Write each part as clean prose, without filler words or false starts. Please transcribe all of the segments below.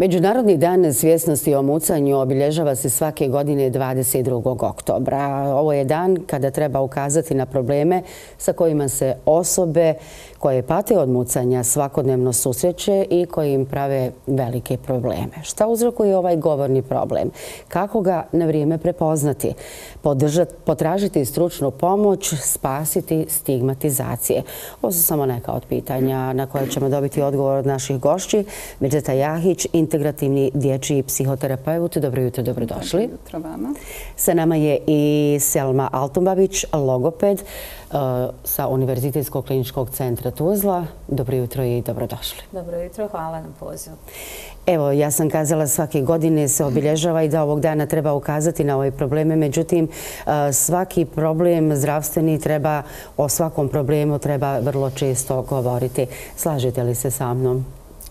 Međunarodni dan svjesnosti o mucanju obilježava se svake godine 22. oktobra. Ovo je dan kada treba ukazati na probleme sa kojima se osobe koje pate od mucanja svakodnevno susreće i koji im prave velike probleme. Šta uzrokuje ovaj govorni problem? Kako ga na vrijeme prepoznati? Potražiti stručnu pomoć, spasiti stigmatizacije. Ovo su samo neka od pitanja na koje ćemo dobiti odgovor od naših gošći. Mirdžeta Jahić, integrativni dječji psihoterapeut. Dobro jutro, dobrodošli. Dobro jutro vama. Sa nama je i Selma Altumbavić, logoped sa Univerzitetskog kliničkog centra Tuzla. Dobro jutro i dobrodošli. Dobro jutro, hvala na pozivu. Evo, ja sam kazala svake godine se obilježava i da ovog dana treba ukazati na ove probleme. Međutim, svaki problem zdravstveni treba, o svakom problemu treba vrlo često govoriti. Slažete li se sa mnom?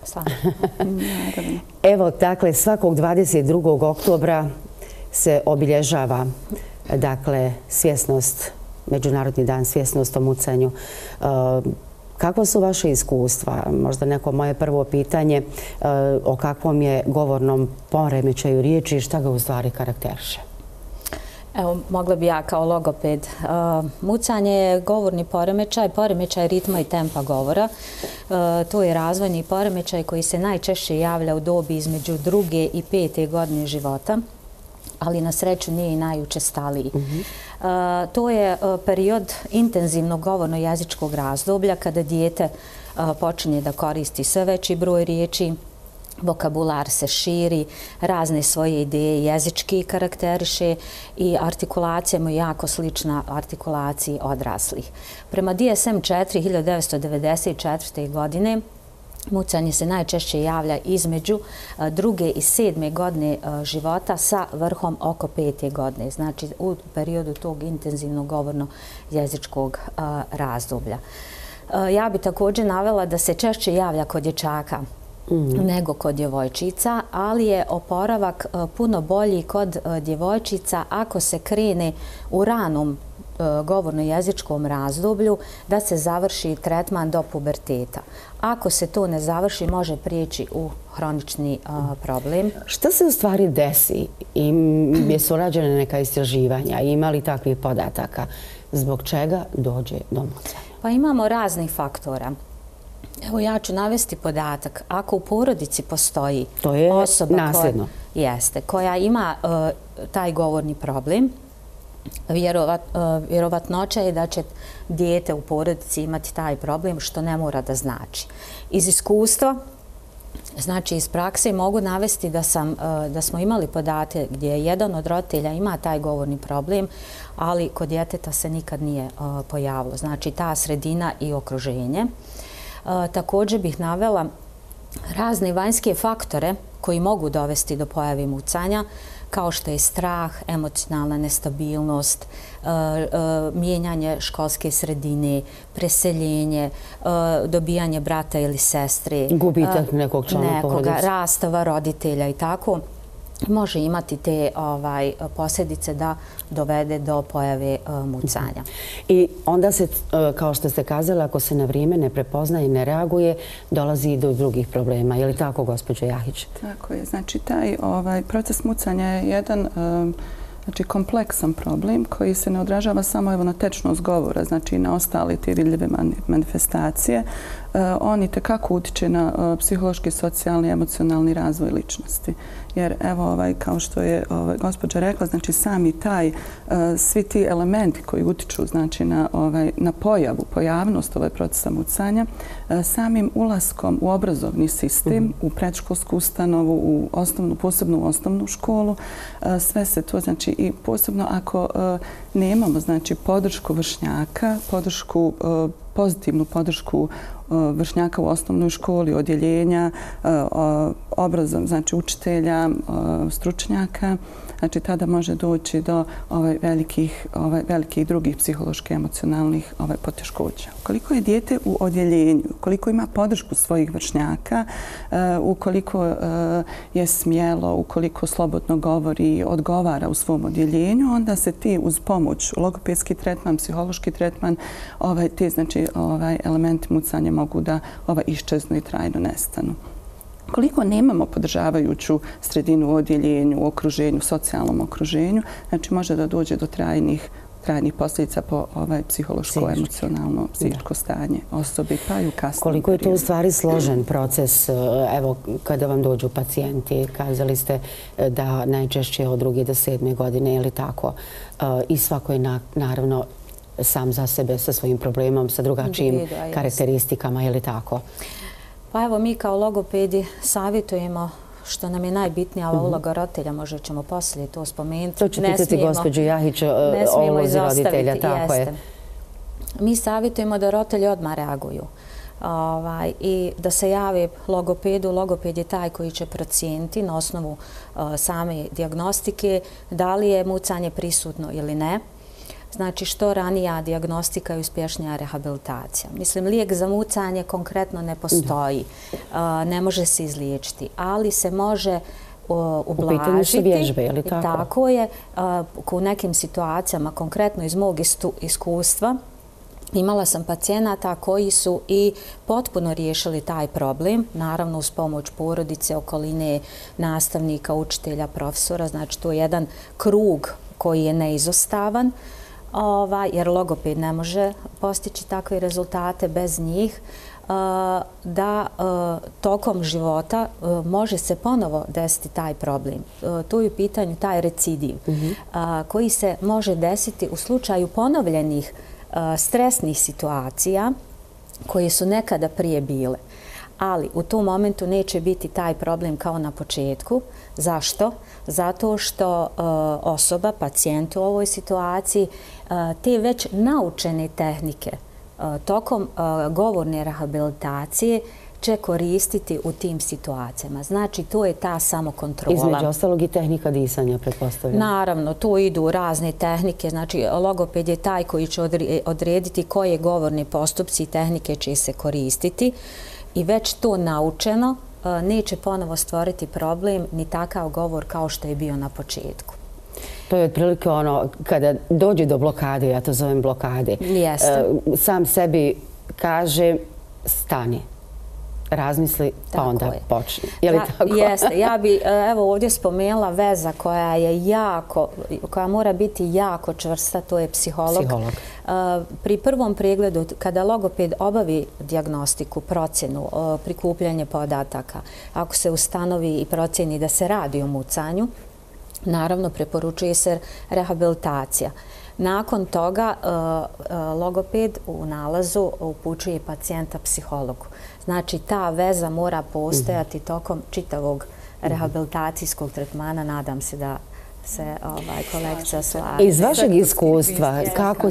Evo, dakle, svakog 22. oktobra se obilježava svjesnost, Međunarodni dan svjesnost o mucanju. Kakva su vaše iskustva? Možda neko moje prvo pitanje o kakvom je govornom poremećaju riječi i šta ga u stvari karakteriše? Evo, mogla bi ja kao logoped. Mucanje je govorni poremećaj ritma i tempa govora. To je razvojni poremećaj koji se najčešće javlja u dobi između 2. i 5. godine života, ali na sreću nije i najučestaliji. To je period intenzivnog govorno-jezičkog razdoblja kada dijete počinje da koristi sve veći broj riječi, vokabular se širi, razne svoje ideje jezički karakteriše i artikulacija mu je jako slična artikulaciji odraslih. Prema DSM-4 1994. godine mucanje se najčešće javlja između 2. i 7. godine života sa vrhom oko 5. godine, znači u periodu tog intenzivnog govorno-jezičkog razdoblja. Ja bi također navela da se češće javlja kod dječaka nego kod djevojčica, ali je oporavak puno bolji kod djevojčica ako se krene u ranom govorno-jezičkom razdoblju da se završi tretman do puberteta. Ako se to ne završi, može prijeći u hronični problem. Šta se u stvari desi? Jesu rađene neka istraživanja? Ima li takvih podataka? Zbog čega dođe do mucanja? Pa imamo raznih faktora. Evo, ja ću navesti podatak. Ako u porodici postoji osoba koja ima taj govorni problem, vjerovatnoća je da će dijete u porodici imati taj problem, što ne mora da znači. Iz iskustva, znači iz prakse, mogu navesti da smo imali podatke gdje jedan od roditelja ima taj govorni problem, ali kod djeteta se nikad nije pojavilo. Znači ta sredina i okruženje. Također bih navela razne vanjske faktore koji mogu dovesti do pojave mucanja, kao što je strah, emocionalna nestabilnost, mijenjanje školske sredine, preseljenje, dobijanje brata ili sestre, gubitak nekog člana porodice, rastava roditelja i tako. Može imati te posljedice da dovede do pojave mucanja. I onda se, kao što ste kazali, ako se na vrijeme ne prepoznaje i ne reaguje, dolazi i do drugih problema. Je li tako, gospođo Jahić? Tako je. Znači, taj proces mucanja je jedan kompleksan problem koji se ne odražava samo na tečnost govora, znači i na ostale te vidljive manifestacije. On itekako utiče na psihološki, socijalni, emocionalni razvoj ličnosti. Jer evo, kao što je gospođa rekla, znači sami svi ti elementi koji utiču na pojavnost procesa mucanja, samim ulaskom u obrazovni sistem, u predškolsku ustanovu, u posebnu osnovnu školu, sve se to, znači i posebno ako nemamo, znači, podršku vršnjaka, pozitivnu podršku vršnjaka u osnovnoj školi, odjeljenja, znači učitelja, stručnjaka, znači tada može doći do velikih drugih psiholoških, emocionalnih poteškoća. Ukoliko je dijete u odjeljenju, ukoliko ima podršku svojih vršnjaka, ukoliko je smjelo, ukoliko slobodno govori i odgovara u svom odjeljenju, onda se ti uz pomoć logopedski tretman, psihološki tretman, ti elementi mucanja mogu da iščeznu i trajno nestanu. Koliko nemamo podržavajuću sredinu u odjeljenju, u okruženju, socijalnom okruženju, znači može da dođe do trajnih posljedica po psihološko, emocionalno, psihičko stanje osobe, pa i u kasnom. Koliko je to u stvari složen proces, evo, kada vam dođu pacijenti, kazali ste da najčešće od 2. do 7. godine, je li tako? I svako je naravno sam za sebe sa svojim problemom, sa drugačijim karakteristikama, je li tako? Pa evo, mi kao logopedi savjetujemo, što nam je najbitnija ova uloga roditelja, možda ćemo poslije to spomenuti. To ću pitati gospođu Jahić o ulozi roditelja, tako je. Mi savjetujemo da roditelji odmah reaguju i da se jave logopedu. Logoped je taj koji će procijeniti na osnovu same dijagnostike da li je mucanje prisutno ili ne. Znači, što ranija dijagnostika i uspješnija rehabilitacija. Mislim, lijek za mucanje konkretno ne postoji. Ne može se izliječiti, ali se može ublažiti. U pitanju su vježbe, je li tako? Tako je. U nekim situacijama, konkretno iz mog iskustva, imala sam pacijenata koji su i potpuno riješili taj problem, naravno uz pomoć porodice, okoline, nastavnika, učitelja, profesora. Znači, to je jedan krug koji je neizostavan, jer logoped ne može postići takve rezultate bez njih, da tokom života može se ponovo desiti taj problem. Tu je u pitanju taj recidiv koji se može desiti u slučaju ponovljenih stresnih situacija koje su nekada prije bile. Ali u tom momentu neće biti taj problem kao na početku. Zašto? Zato što osoba, pacijent u ovoj situaciji, te već naučene tehnike tokom govorne rehabilitacije će koristiti u tim situacijama. Znači, to je ta samokontrola. Između ostalog i tehnika disanja, pretpostavljam. Naravno, tu idu razne tehnike. Znači, logoped je taj koji će odrediti koje govorne postupci i tehnike će se koristiti. I već to naučeno neće ponovo stvoriti problem ni takav govor kao što je bio na početku. To je otprilike ono, kada dođe do blokade, ja to zovem blokade, sam sebi kaže stani, razmisli, pa onda počne. Je li tako? Jeste. Ja bi ovdje spomenula veza koja mora biti jako čvrsta, to je psiholog. Pri prvom pregledu, kada logoped obavi dijagnostiku, procjenu, prikupljanje podataka, ako se ustanovi i procjeni da se radi o mucanju, naravno preporučuje se rehabilitacija. Nakon toga logoped u nalazu upućuje pacijenta psihologu. Znači, ta veza mora postojati tokom čitavog rehabilitacijskog tretmana. Nadam se da se kolegica slaže. Iz vašeg iskustva,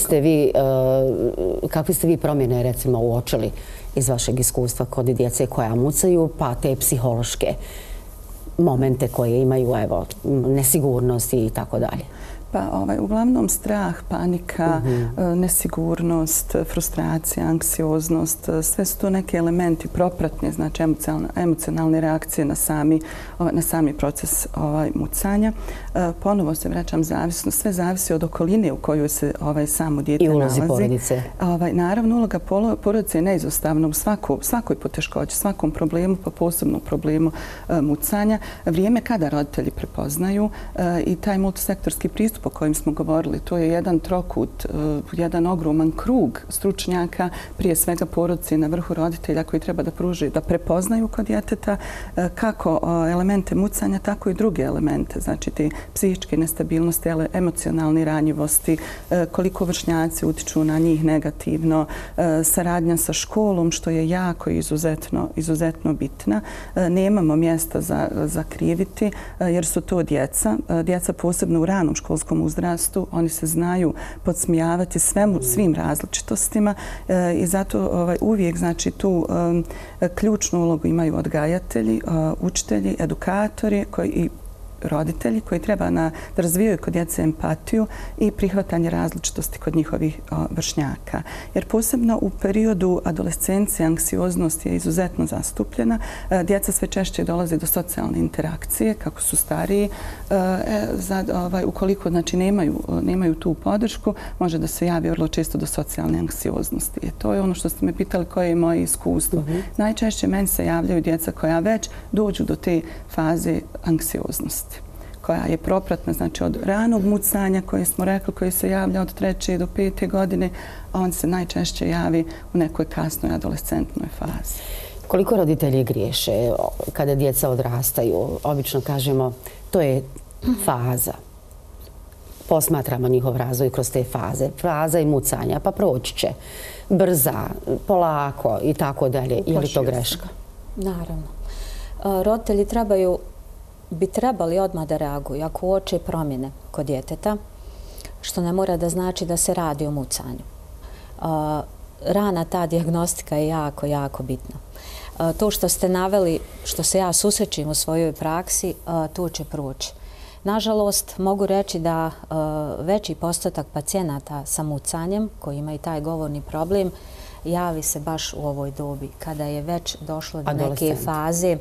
kakve ste vi promjene recimo uočili iz vašeg iskustva kod djece koja mucaju, pa te psihološke momente koje imaju, evo, nesigurnost i tako dalje? Pa uglavnom strah, panika, nesigurnost, frustracija, anksioznost, sve su to neki elementi propratne, znači emocionalne reakcije na sami proces mucanja. Ponovo se vraćam zavisnost, sve zavisi od okoline u kojoj se samo dijete nalazi. I ulozi porodice. Naravno, uloga porodice je neizostavna u svakoj poteškoći, svakom problemu, pa posebno problemu mucanja. Vrijeme kada roditelji prepoznaju i taj multisektorski pristup o kojem smo govorili, to je jedan trokut, jedan ogroman krug stručnjaka, prije svega porodice na vrhu roditelja koji treba da pruže, da prepoznaju kod djeteta kako elemente mucanja, tako i druge elemente, znači te psihičke nestabilnosti, emocionalne ranjivosti, koliko vršnjaci utiču na njih negativno, saradnja sa školom, što je jako izuzetno bitna. Nemamo mjesta za kriviti, jer su to djeca posebno u ranom školskom uzrastu, oni se znaju podsmijavati svim različitostima i zato uvijek znači tu ključnu ulogu imaju odgajatelji, učitelji, edukatori i roditelji koji treba da razvijaju kod djece empatiju i prihvatanje različitosti kod njihovih vršnjaka. Jer posebno u periodu adolescencije anksioznost je izuzetno zastupljena. Djeca sve češće dolaze do socijalne interakcije kako su stariji. Ukoliko nemaju tu podršku, može da se javi vrlo često do socijalne anksioznosti. To je ono što ste me pitali koje je moje iskustvo. Najčešće meni se javljaju djeca koja već dođu do te faze anksioznosti, koja je propratna, znači od ranog mucanja koje smo rekli, koji se javlja od 3. do 5. godine, a on se najčešće javi u nekoj kasnoj adolescentnoj fazi. Koliko roditelji griješe kada djeca odrastaju? Obično kažemo, to je faza. Posmatramo njihov razvoj kroz te faze. Faza i mucanja, pa proći će. Brza, polako i tako dalje. Je li to greška? Naravno. Roditelji bi trebali odmah da reaguju ako uoče promjene kod djeteta, što ne mora da znači da se radi o mucanju. Rana ta dijagnostika je jako, jako bitna. To što ste naveli, što se ja susrećim u svojoj praksi, to će proći. Nažalost, mogu reći da veći postotak pacijenata sa mucanjem, koji imaju taj govorni problem, javi se baš u ovoj dobi, kada je već došlo do neke faze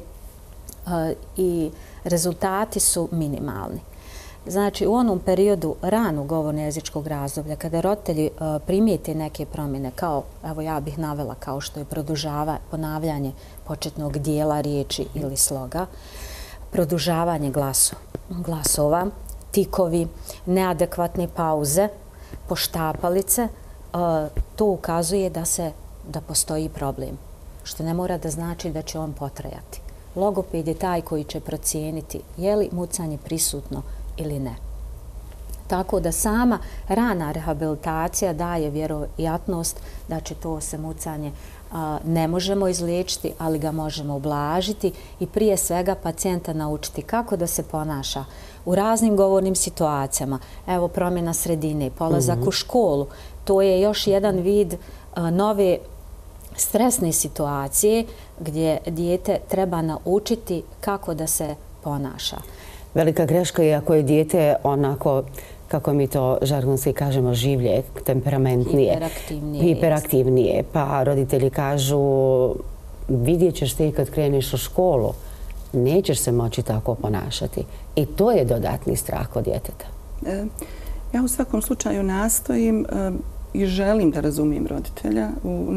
i rezultati su minimalni. Znači, u onom periodu ranog govorno-jezičkog razdoblja, kada roditelji primijete neke promjene, kao, evo ja bih navela, kao što je ponavljanje početnog dijela riječi ili sloga, produžavanje glasova, tikovi, neadekvatne pauze, poštapalice, to ukazuje da postoji problem, što ne mora da znači da će on potrajati. Logoped je taj koji će procijeniti je li mucanje prisutno ili ne. Tako da sama rana rehabilitacija daje vjerojatnost da će to se mucanje ne možemo izliječiti, ali ga možemo ublažiti i prije svega pacijenta naučiti kako da se ponaša u raznim govornim situacijama. Evo, promjena sredine, polazak u školu. To je još jedan vid nove stresne situacije gdje dijete treba naučiti kako da se ponaša. Velika greška je ako je dijete onako, kako mi to žargonski kažemo, življe, temperamentnije, hiperaktivnije. Pa roditelji kažu, vidjet ćeš ti kad kreneš u školu, nećeš se moći tako ponašati. I to je dodatni strah kod djeteta. Ja u svakom slučaju nastojim i želim da razumijem roditelja. U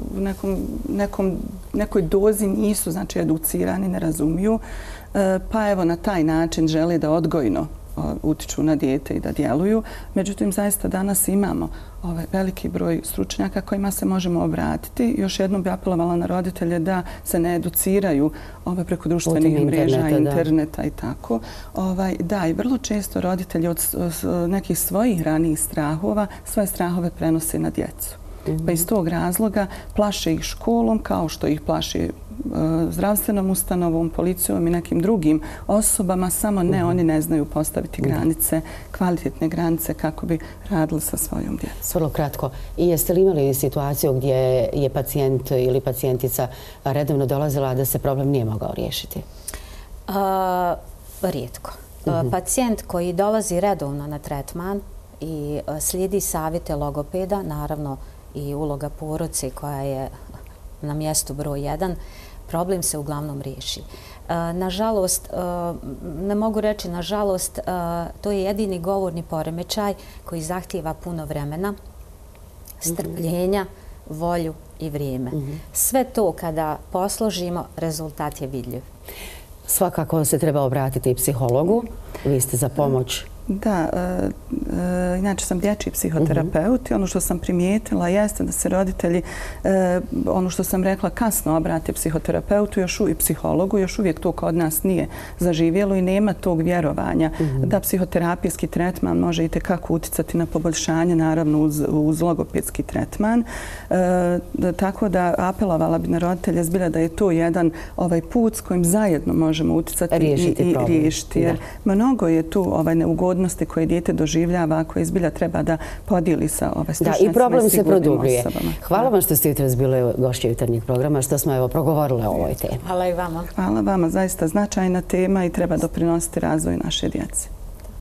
nekoj dozi nisu, znači, educirani, ne razumiju. Pa evo na taj način žele da odgojno utiču na dijete i da djeluju. Međutim, zaista danas imamo veliki broj stručnjaka kojima se možemo obratiti. Još jednom bi apelovala na roditelje da se ne educiraju preko društvenih mreža, interneta i tako. Da, i vrlo često roditelji od nekih svojih ranijih strahova svoje strahove prenose na djecu. Pa iz tog razloga plaše ih školom kao što ih plaše zdravstvenom ustanovom, policijom i nekim drugim osobama, samo ne, oni ne znaju postaviti granice, kvalitetne granice kako bi radili sa svojom djecom. Vrlo kratko. I jeste li imali situaciju gdje je pacijent ili pacijentica redovno dolazila da se problem nije mogao riješiti? Rijetko. Pacijent koji dolazi redovno na tretman i slijedi savjete logopeda, naravno i uloga porodice koja je na mjestu broj 1, problem se uglavnom riješi. Nažalost, ne mogu reći nažalost, to je jedini govorni poremećaj koji zahtijeva puno vremena, strpljenja, volju i vrijeme. Sve to kada posložimo, rezultat je vidljiv. Svakako se treba obratiti i psihologu. Vi ste za pomoć. Da, inače sam dječji psihoterapeut i ono što sam primijetila jeste da se roditelji, ono što sam rekla, kasno obrate psihoterapeutu i psihologu. Još uvijek to kod nas nije zaživjelo i nema tog vjerovanja da psihoterapijski tretman može i tekako uticati na poboljšanje, naravno uz logopedski tretman. Tako da apelovala bi na roditelje zbilja da je to jedan put s kojim zajedno možemo uticati i riješiti. Jer mnogo je tu neugodnosti pogodnosti koje dijete doživljava, koje izbilja treba da podijeli sa stručnjacima. Da, i problem se produbljuje. Osobama. Hvala vam što ste jutros bile gošće Jutarnjeg programa, što smo progovorile o ovoj temi. Hvala i vama. Hvala vama, zaista značajna tema i treba doprinositi razvoju naše djece.